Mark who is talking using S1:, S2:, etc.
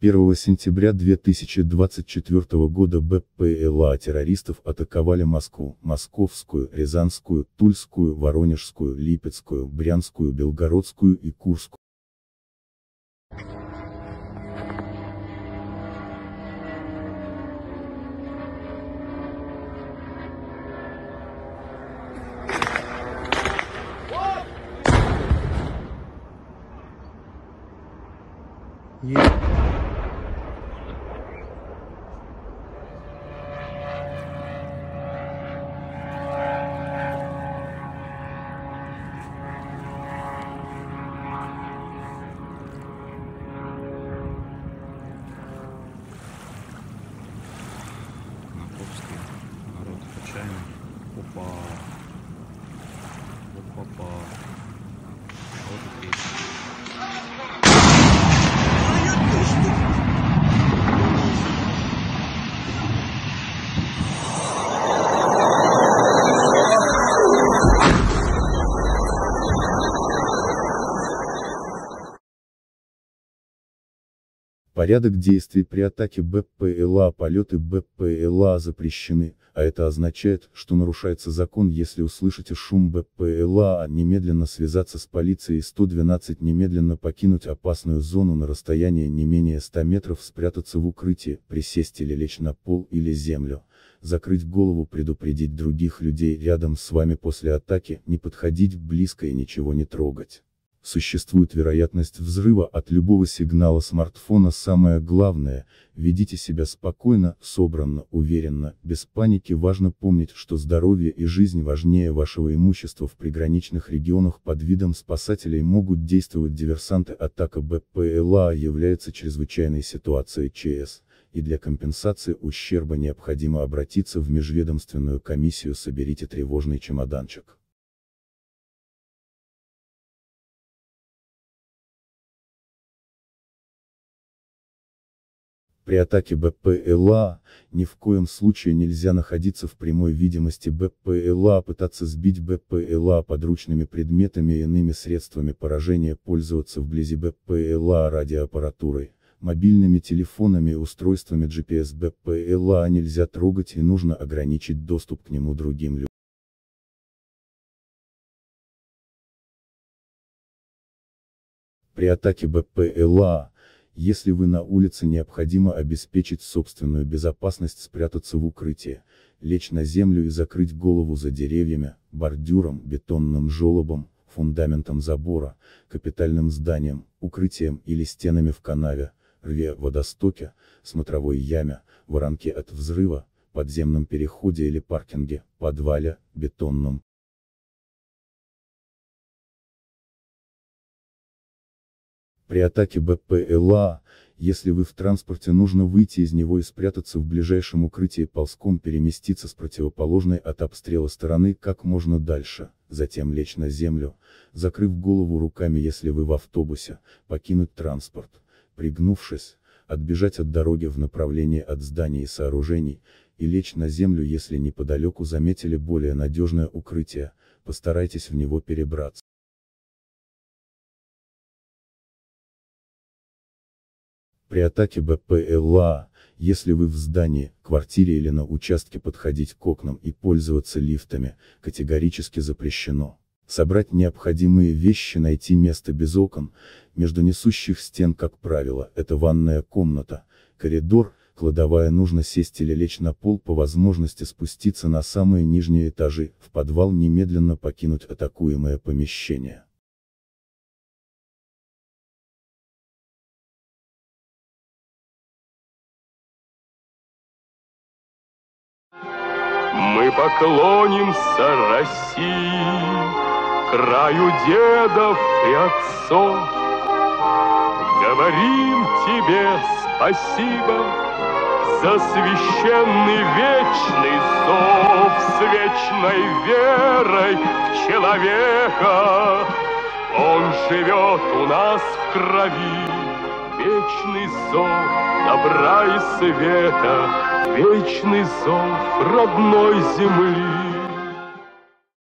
S1: 1 сентября 2024 года БПЛА террористов атаковали Москву, Московскую, Рязанскую, Тульскую, Воронежскую, Липецкую, Брянскую, Белгородскую и Курскую.
S2: Московский народ отчаянный. Опа. Опа-па. Вот и песня.
S1: Порядок действий при атаке БПЛА. Полеты БПЛА запрещены, а это означает, что нарушается закон. Если услышите шум БПЛА, немедленно связаться с полицией 112, немедленно покинуть опасную зону на расстоянии не менее 100 метров, спрятаться в укрытии, присесть или лечь на пол или землю, закрыть голову, предупредить других людей рядом с вами после атаки, не подходить близко и ничего не трогать. Существует вероятность взрыва от любого сигнала смартфона. Самое главное, ведите себя спокойно, собранно, уверенно, без паники. Важно помнить, что здоровье и жизнь важнее вашего имущества. В приграничных регионах под видом спасателей могут действовать диверсанты. Атака БПЛА является чрезвычайной ситуацией ЧС, и для компенсации ущерба необходимо обратиться в межведомственную комиссию. Соберите тревожный чемоданчик. При атаке БПЛА ни в коем случае нельзя находиться в прямой видимости БПЛА, пытаться сбить БПЛА подручными предметами и иными средствами поражения, пользоваться вблизи БПЛА радиоаппаратурой, мобильными телефонами и устройствами GPS. БПЛА нельзя трогать и нужно ограничить доступ к нему другим людям. При атаке БПЛА, если вы на улице, необходимо обеспечить собственную безопасность, спрятаться в укрытие, лечь на землю и закрыть голову за деревьями, бордюром, бетонным желобом, фундаментом забора, капитальным зданием, укрытием или стенами в канаве, рве, водостоке, смотровой яме, воронке от взрыва, подземном переходе или паркинге, подвале, бетонном. При атаке БПЛА, если вы в транспорте, нужно выйти из него и спрятаться в ближайшем укрытии, ползком переместиться с противоположной от обстрела стороны как можно дальше, затем лечь на землю, закрыв голову руками. Если вы в автобусе, покинуть транспорт, пригнувшись, отбежать от дороги в направлении от зданий и сооружений, и лечь на землю. Если неподалеку заметили более надежное укрытие, постарайтесь в него перебраться. При атаке БПЛА, если вы в здании, квартире или на участке, подходить к окнам и пользоваться лифтами категорически запрещено. Собрать необходимые вещи, найти место без окон, между несущих стен, как правило, это ванная комната, коридор, кладовая. Нужно сесть или лечь на пол, по возможности спуститься на самые нижние этажи, в подвал, немедленно покинуть атакуемое помещение.
S3: Мы поклонимся России, краю дедов и отцов. Говорим тебе спасибо за священный вечный зов, с вечной верой в человека. Он живет у нас в крови, вечный зов добра и света, вечный зов родной земли.